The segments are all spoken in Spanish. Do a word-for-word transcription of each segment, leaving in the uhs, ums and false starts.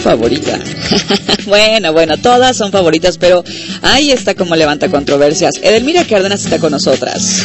favorita. Bueno, bueno, todas son favoritas, pero ahí está como levanta controversias. Edelmira Cárdenas está con nosotras.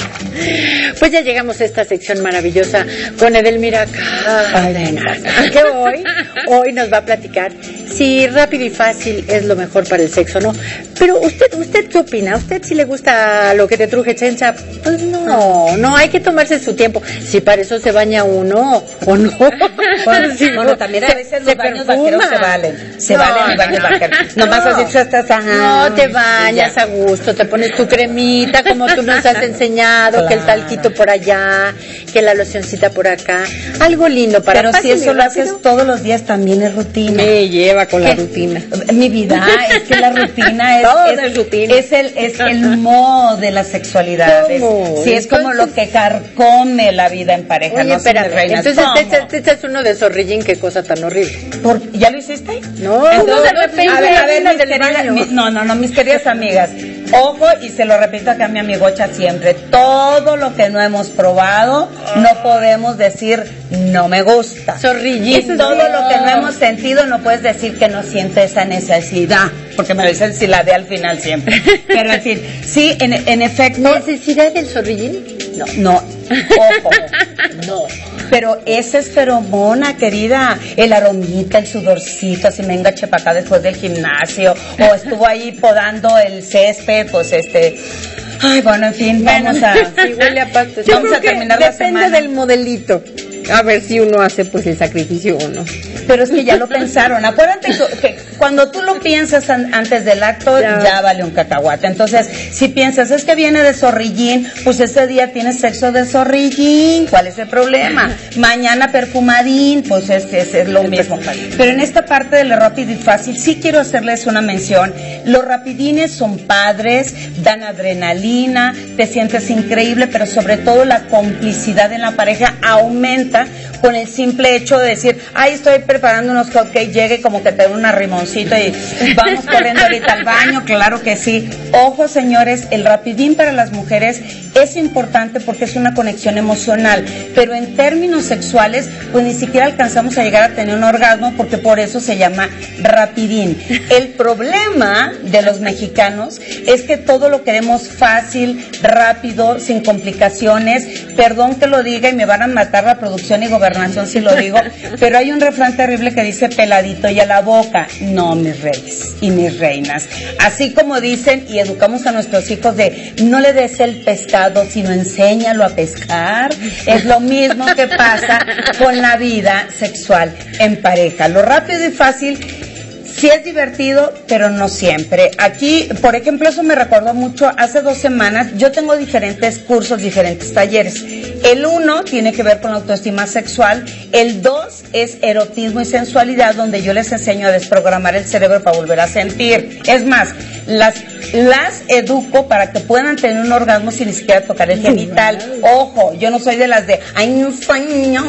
Pues ya llegamos a esta sección maravillosa con Edelmira Cárdenas, que hoy, hoy nos va a platicar si rápido y fácil es lo mejor para el sexo, ¿no? Pero usted, ¿usted qué opina? ¿Usted si le gusta lo que te truje, chencha? Pues no, no, hay que tomarse su tiempo. Si para eso se baña uno o no. Bueno, sí, bueno, también a veces los baños vaqueros se valen. Se no, valen los baños vaqueros. Nomás no. así tú estás ajá, No, te bañas a gusto, te pones tu cremita como tú nos has enseñado, claro, que el talquito por allá, que la locioncita por acá. Algo lindo para Pero si eso lo haces todos los días también es rutina. Me lleva con la rutina. Mi vida, es que la rutina es, Todo es, es rutina. es el es el modo de la sexualidad. Es, sí, es como lo que carcome la vida en pareja. Oye, no espérame, reinas, entonces te, te, te echas uno de zorrillín, qué cosa tan horrible. ¿Por, ¿Ya lo hiciste? No, entonces, de repente a ver, a ver, mis del queridas, baño. mi, no, no, no, mis queridas amigas, ojo, y se lo repito acá a mi amigocha siempre, todo lo que no hemos probado, no podemos decir no me gusta. Zorrillín. Y todo lo que no hemos sentido, no puedes decir que no siente esa necesidad, porque me lo dicen si la de al final siempre. Pero en fin, sí, en, en efecto. ¿Necesidad del zorrillín? No, no, ojo, no. Pero esa es feromona, querida. El aromita, el sudorcito, así me engaché para acá después del gimnasio, o estuvo ahí podando el césped, pues este. Ay, bueno, en fin, vamos a. Sí, huele a pasto. Vamos a terminar la semana. Depende del modelito. A ver si uno hace pues el sacrificio o no. Pero es que ya lo pensaron. Acuérdate que, que cuando tú lo piensas an, antes del acto, ya. ya vale un cacahuate. Entonces, si piensas, es que viene de zorrillín, pues ese día tienes sexo de zorrillín. ¿Cuál es el problema? Mañana perfumadín, pues es, es, es lo el mismo. Pero en esta parte de lo rápido y fácil, sí quiero hacerles una mención. Los rapidines son padres, dan adrenalina, te sientes increíble, pero sobre todo la complicidad en la pareja aumenta con el simple hecho de decir, ay, estoy preparando unos cupcakes, llegue como que te da un arrimoncito y vamos corriendo ahorita al baño, claro que sí. Ojo, señores, el rapidín para las mujeres es importante porque es una conexión emocional, pero en términos sexuales, pues ni siquiera alcanzamos a llegar a tener un orgasmo porque por eso se llama rapidín. El problema de los mexicanos es que todo lo queremos fácil, rápido, sin complicaciones. Perdón que lo diga y me van a matar la producción y gobernación si lo digo, pero hay un refrán terrible que dice peladito y a la boca. No, mis reyes y mis reinas. Así como dicen y educamos a nuestros hijos de no le des el pescado, sino enséñalo a pescar. Es lo mismo que pasa con la vida sexual en pareja. Lo rápido y fácil sí es divertido, pero no siempre. Aquí, por ejemplo, eso me recordó mucho, hace dos semanas, yo tengo diferentes cursos, diferentes talleres. El uno tiene que ver con la autoestima sexual, el dos es erotismo y sensualidad, donde yo les enseño a desprogramar el cerebro para volver a sentir. Es más, las, las educo para que puedan tener un orgasmo sin ni siquiera tocar el genital. Ojo, yo no soy de las de, ay, no soy, no,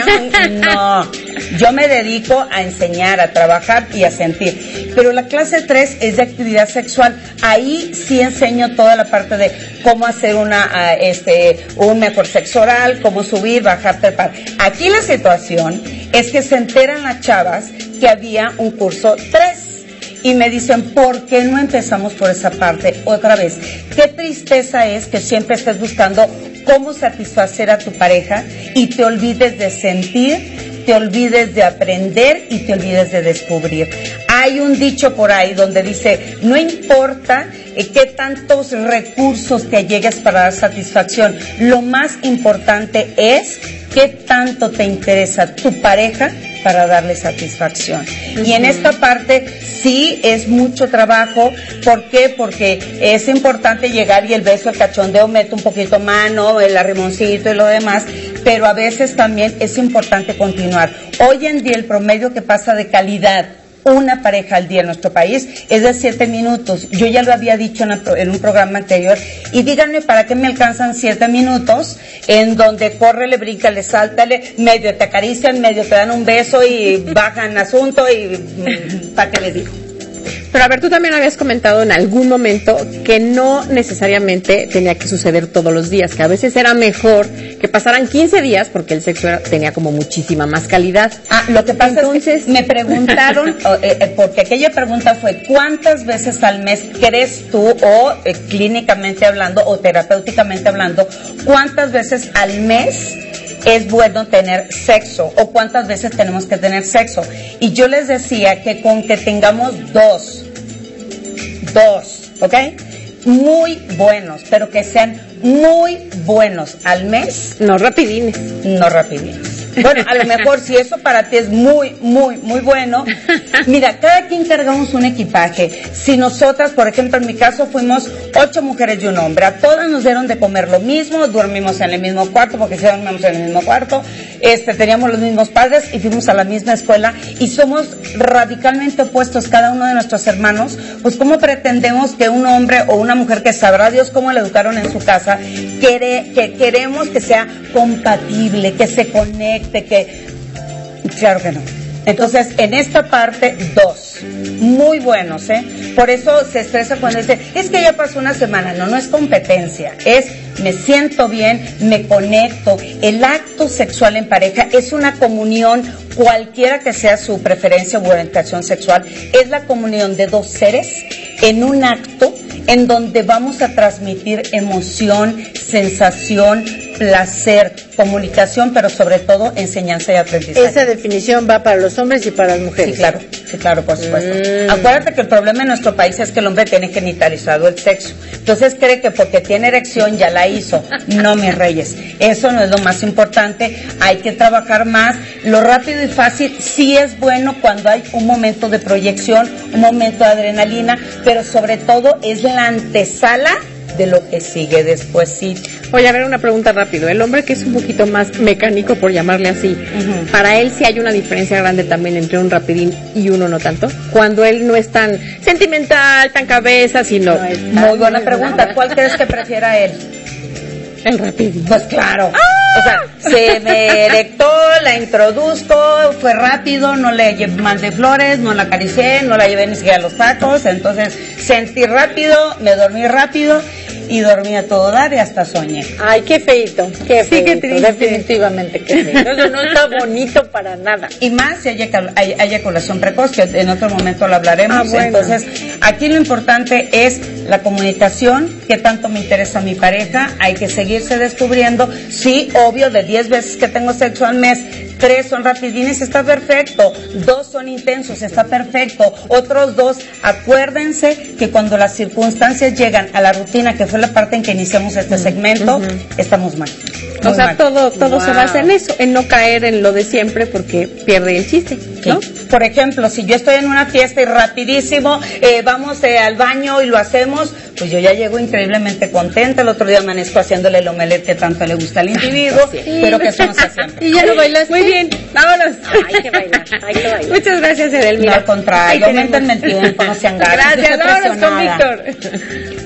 no. Yo me dedico a enseñar, a trabajar y a sentir. Pero la clase tres es de actividad sexual. Ahí sí enseño toda la parte de cómo hacer una, uh, este, un mejor sexo oral, cómo subir, bajar, trepar. Aquí la situación es que se enteran las chavas que había un curso tres. Y me dicen, ¿por qué no empezamos por esa parte otra vez? Qué tristeza es que siempre estés buscando cómo satisfacer a tu pareja y te olvides de sentir, te olvides de aprender y te olvides de descubrir. Hay un dicho por ahí donde dice, no importa eh, qué tantos recursos te llegues para dar satisfacción, lo más importante es qué tanto te interesa tu pareja para darle satisfacción. Uh-huh. Y en esta parte sí es mucho trabajo. ¿Por qué? Porque es importante llegar y el beso, el cachondeo mete un poquito mano, el arrimoncito y lo demás, pero a veces también es importante continuar. Hoy en día el promedio que pasa de calidad una pareja al día en nuestro país es de siete minutos. Yo ya lo había dicho en, en un programa anterior. Y díganme, ¿para qué me alcanzan siete minutos? En donde córrele, bríncale, sáltale, medio te acarician, medio te dan un beso y bajan asunto y ¿para qué les digo? Pero a ver, tú también habías comentado en algún momento que no necesariamente tenía que suceder todos los días, que a veces era mejor que pasaran quince días porque el sexo era, tenía como muchísima más calidad. Ah, lo que pasa Entonces, es que me preguntaron, eh, eh, porque aquella pregunta fue, ¿cuántas veces al mes crees tú, o eh, clínicamente hablando, o terapéuticamente hablando, cuántas veces al mes es bueno tener sexo, o cuántas veces tenemos que tener sexo? Y yo les decía que con que tengamos dos, dos, ¿ok? Muy buenos, pero que sean muy buenos al mes. No rapidines. No rapidines. Bueno, a lo mejor si eso para ti es muy, muy, muy bueno. Mira, cada quien cargamos un equipaje. Si nosotras, por ejemplo, en mi caso fuimos ocho mujeres y un hombre, a todas nos dieron de comer lo mismo, dormimos en el mismo cuarto, porque si dormimos en el mismo cuarto, este, teníamos los mismos padres y fuimos a la misma escuela y somos radicalmente opuestos cada uno de nuestros hermanos. Pues ¿cómo pretendemos que un hombre o una mujer que sabrá Dios cómo le educaron en su casa, quiere, que queremos que sea compatible, que se conecte, que... Claro que no. Entonces, en esta parte, dos. Muy buenos, ¿eh? Por eso se estresa cuando dice, es que ya pasó una semana. No, no es competencia. Es, me siento bien, me conecto. El acto sexual en pareja es una comunión, cualquiera que sea su preferencia u orientación sexual, es la comunión de dos seres en un acto en donde vamos a transmitir emoción, sensación, placer, comunicación, pero sobre todo enseñanza y aprendizaje. Esa definición va para los hombres y para las mujeres. Sí, claro, sí, claro, por supuesto. Mm. Acuérdate que el problema en nuestro país es que el hombre tiene genitalizado el sexo. Entonces cree que porque tiene erección ya la hizo. No, mis reyes, eso no es lo más importante. Hay que trabajar más. Lo rápido y fácil sí es bueno cuando hay un momento de proyección, un momento de adrenalina, pero sobre todo es la antesala de lo que sigue después, sí. Oye, a ver, una pregunta rápido. El hombre que es un poquito más mecánico, por llamarle así, uh-huh. para él sí hay una diferencia grande también entre un rapidín y uno no tanto. Cuando él no es tan sentimental, tan cabeza, sino... No es tan muy buena pregunta. ¿Cuál crees que prefiera él? El rapidín. Pues claro. ¡Ah! O sea, se me erectó, la introduzco, fue rápido, no le mandé flores, no la acaricié, no la llevé ni siquiera a los tacos, entonces sentí rápido, me dormí rápido y dormí a todo dar y hasta soñé. Ay, qué feito, qué sí, feito, qué triste. Definitivamente qué feito. Eso no está bonito para nada. Y más si hay, hay, hay eyaculación precoz, que en otro momento lo hablaremos. Ah, bueno. Entonces, aquí lo importante es la comunicación, qué tanto me interesa mi pareja, hay que seguirse descubriendo. Sí, obvio, de diez veces que tengo sexo al mes, tres son rapidines, está perfecto. Dos son intensos, está perfecto. Otros dos, acuérdense que cuando las circunstancias llegan a la rutina, que fue la parte en que iniciamos este segmento, uh-huh. estamos mal. Muy o sea, mal. todo, todo wow. se basa en eso, en no caer en lo de siempre porque pierde el chiste, ¿no? Sí. Por ejemplo, si yo estoy en una fiesta y rapidísimo, eh, vamos eh, al baño y lo hacemos, pues yo ya llego increíblemente contenta. El otro día amanezco haciéndole el omelette que tanto le gusta al individuo, sí. pero que eso no se hace. Y ya lo bailaste. Muy bien, vámonos. Hay que bailar, hay que bailar. Muchas gracias, Edelmira. No, al contrario, aumentenme el tiempo, no sean ganas. Gracias, vámonos con Víctor.